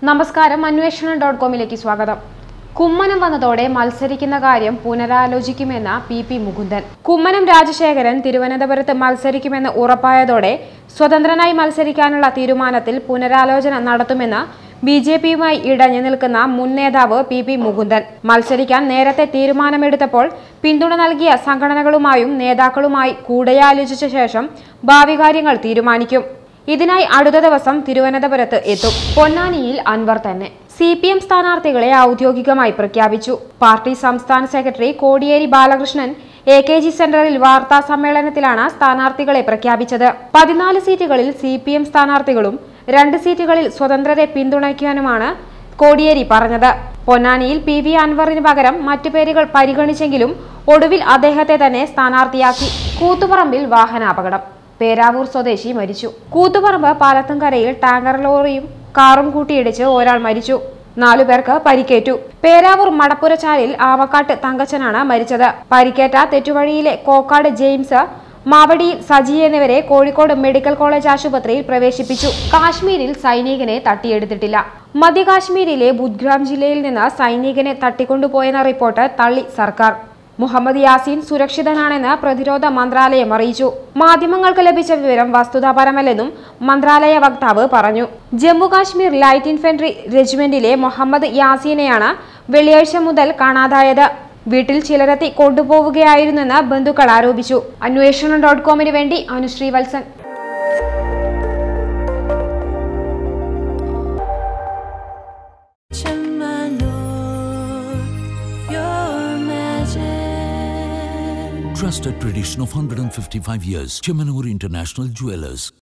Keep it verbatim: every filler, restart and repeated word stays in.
നമസ്കാരം അന്വേഷണം ഡോട്ട് കോമിലേക്ക് സ്വാഗതം. കുമ്മനം വന്നതോടെ മത്സരിക്കുന്ന കാര്യം പുനരാലോചിക്കുമെന്ന് പി പി മുകുന്ദൻ. കുമ്മനം രാജശേഖരൻ തിരുവനന്തപുരത്ത് മത്സരിക്കുമെന്ന് ഉറപ്പായതോടെ സ്വതന്ത്രനായി മത്സരിക്കാനുള്ള തീരുമാനത്തിൽ പുനരാലോചന നടത്തുമെന്ന് ബി ജെ പിയുമായി ഇടഞ്ഞു നിൽക്കുന്ന മുൻ നേതാവ് പി പി മുകുന്ദൻ. മത്സരിക്കാൻ നേരത്തെ തീരുമാനമെടുത്തപ്പോൾ പിന്തുണ നൽകിയ സംഘടനകളുമായും നേതാക്കളുമായി കൂടിയാലോചിച്ച ശേഷം ഭാവി കാര്യങ്ങൾ തീരുമാനിക്കും. ഇതിനായി അടുത്ത ദിവസം തിരുവനന്തപുരത്ത് എത്തും. പൊന്നാനിയിൽ അൻവർ തന്നെ സി പി എം സ്ഥാനാർത്ഥികളെ ഔദ്യോഗികമായി പ്രഖ്യാപിച്ചു. പാർട്ടി സംസ്ഥാന സെക്രട്ടറി കോടിയേരി ബാലകൃഷ്ണൻ എ കെ ജി സെന്ററിൽ വാർത്താ സമ്മേളനത്തിലാണ് സ്ഥാനാർത്ഥികളെ പ്രഖ്യാപിച്ചത്. പതിനാല് സീറ്റുകളിൽ സി പി എം സ്ഥാനാർത്ഥികളും രണ്ട് സീറ്റുകളിൽ സ്വതന്ത്രരെ പിന്തുണയ്ക്കാനുമാണ് കോടിയേരി പറഞ്ഞത്. പൊന്നാനിയിൽ പി വി അൻവറിന് പകരം മറ്റു പേരുകൾ പരിഗണിച്ചെങ്കിലും ഒടുവിൽ അദ്ദേഹത്തെ തന്നെ സ്ഥാനാർത്ഥിയാക്കി. കൂത്തുപറമ്പിൽ വാഹനാപകടം, പേരാവൂർ സ്വദേശി മരിച്ചു. കൂത്തുപറമ്പ് പാലത്തുംകരയിൽ ടാങ്കർ ലോറിയും കാറും കൂട്ടിയിടിച്ച് ഒരാൾ മരിച്ചു. നാലുപേർക്ക് പരിക്കേറ്റു. പേരാവൂർ മടപ്പുരച്ചാലിൽ ആവക്കാട്ട് തങ്കച്ചനാണ് മരിച്ചത്. പരിക്കേറ്റ തെറ്റുവഴിയിലെ കോക്കാട് ജെയിംസ്, മാവടിയിൽ സജി എന്നിവരെ കോഴിക്കോട് മെഡിക്കൽ കോളേജ് ആശുപത്രിയിൽ പ്രവേശിപ്പിച്ചു. കാശ്മീരിൽ സൈനികനെ തട്ടിയെടുത്തിട്ടില്ല. മധ്യ കാശ്മീരിലെ ബുദ്ഗ്രാം ജില്ലയിൽ നിന്ന് സൈനികനെ തട്ടിക്കൊണ്ടുപോയെന്ന റിപ്പോർട്ട് തള്ളി സർക്കാർ. മുഹമ്മദ് യാസീൻ സുരക്ഷിതനാണെന്ന് പ്രതിരോധ മന്ത്രാലയം അറിയിച്ചു. മാധ്യമങ്ങൾക്ക് ലഭിച്ച വിവരം വസ്തുതാപരമല്ലെന്നും മന്ത്രാലയ വക്താവ് പറഞ്ഞു. ജമ്മു കാശ്മീർ ലൈറ്റ് ഇൻഫൻട്രി റെജിമെന്റിലെ മുഹമ്മദ് യാസീനെയാണ് വെള്ളിയാഴ്ച മുതൽ കാണാതായത്. വീട്ടിൽ ചിലരെത്തി കൊണ്ടുപോവുകയായിരുന്നെന്ന് ബന്ധുക്കൾ ആരോപിച്ചു. അന്വേഷണം ഡോട്ട് കോമിന് വേണ്ടി Anusree Valsan. Trusted tradition of one hundred fifty-five years. Chemanur International Jewelers.